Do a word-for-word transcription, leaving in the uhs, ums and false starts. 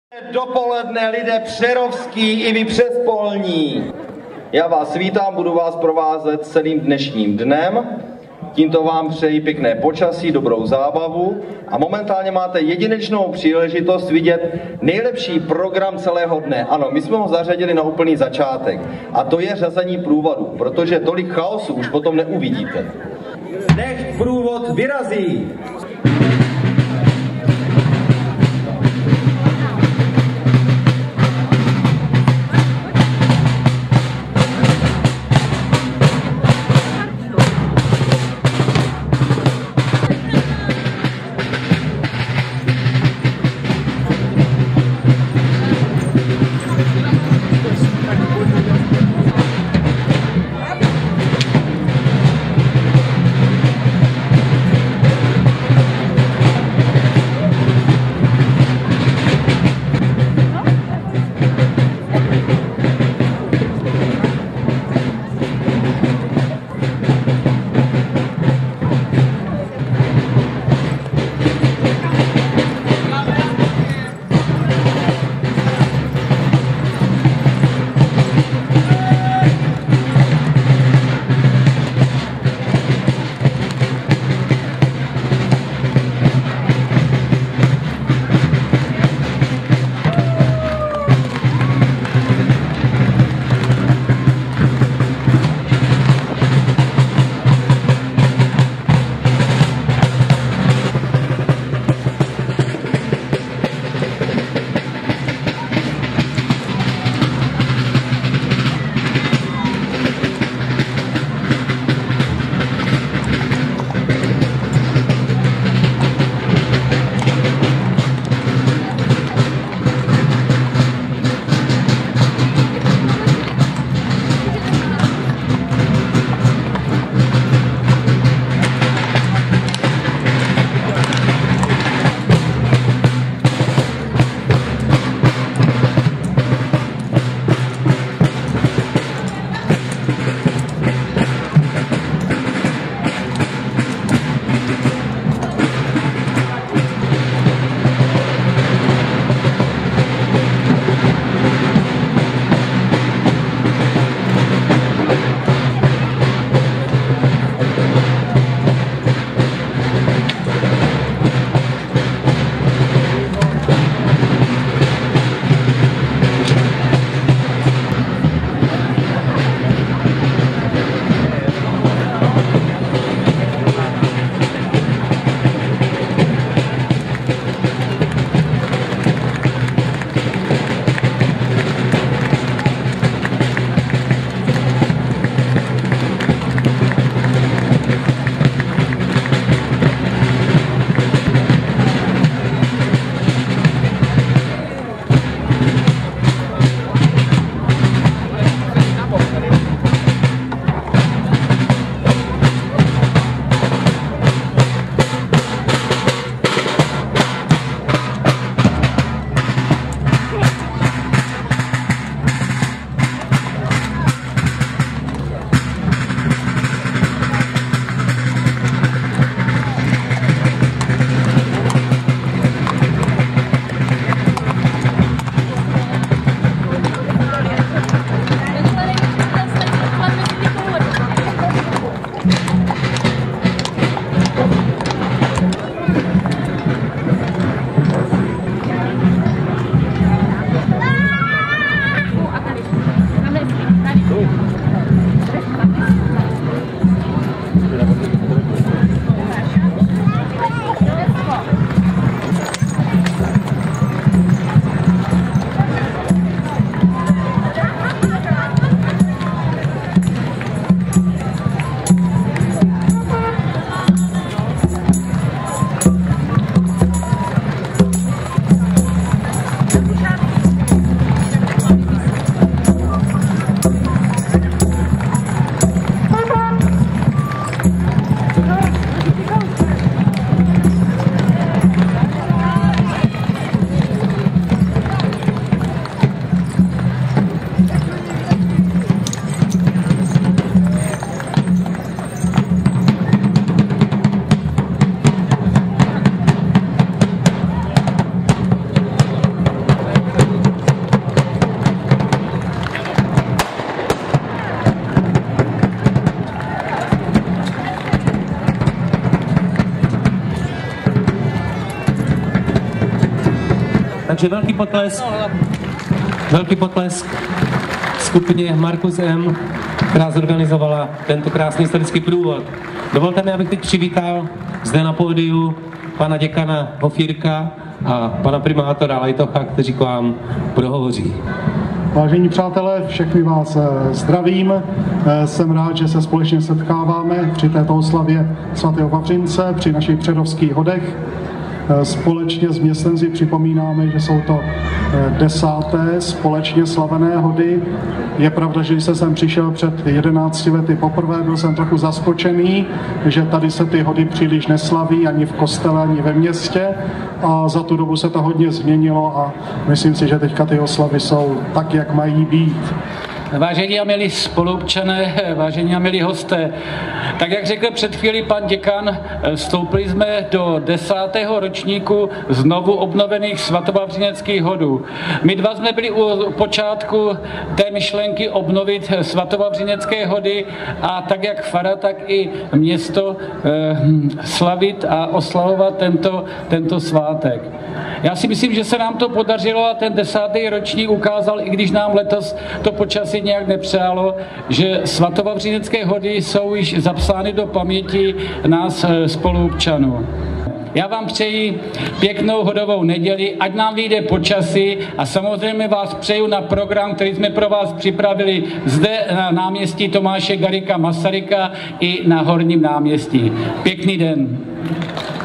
Dopoledne, lidé přerovský i vy přespolní. Já vás vítám, budu vás provázet celým dnešním dnem. Tímto vám přeji pěkné počasí, dobrou zábavu a momentálně máte jedinečnou příležitost vidět nejlepší program celého dne. Ano, my jsme ho zařadili na úplný začátek a to je řazení průvodu, protože tolik chaosu už potom neuvidíte. Nechť průvod vyrazí! Takže velký potlesk, velký potlesk skupině Markus M., která zorganizovala tento krásný historický průvod. Dovolte mi, abych teď přivítal zde na pódiu pana děkana Hofírka a pana primátora Lajtocha, kteří k vám prohovoří. Vážení přátelé, všechny vás zdravím. Jsem rád, že se společně setkáváme při této oslavě svatého Vavřince, při našich předovských hodech. Společně s městenci připomínáme, že jsou to desáté společně slavené hody. Je pravda, že když jsem sem přišel před jedenácti lety poprvé, byl jsem trochu zaskočený, že tady se ty hody příliš neslaví ani v kostele, ani ve městě. A za tu dobu se to hodně změnilo a myslím si, že teďka ty oslavy jsou tak, jak mají být. Vážení a milí spoluobčané, vážení a milí hosté, tak jak řekl před chvílí pan děkan, vstoupili jsme do desátého ročníku znovu obnovených svatovavřineckých hodů. My dva jsme byli u počátku té myšlenky obnovit svatovavřinecké hody a tak jak fara, tak i město eh, slavit a oslavovat tento, tento svátek. Já si myslím, že se nám to podařilo a ten desátý ročník ukázal, i když nám letos to počasí nějak nepřálo, že svatovavřinecké hody jsou již zapsány do paměti nás spoluobčanů. Já vám přeji pěknou hodovou neděli, ať nám vyjde počasí a samozřejmě vás přeju na program, který jsme pro vás připravili zde na náměstí Tomáše Garrigua Masaryka i na Horním náměstí. Pěkný den.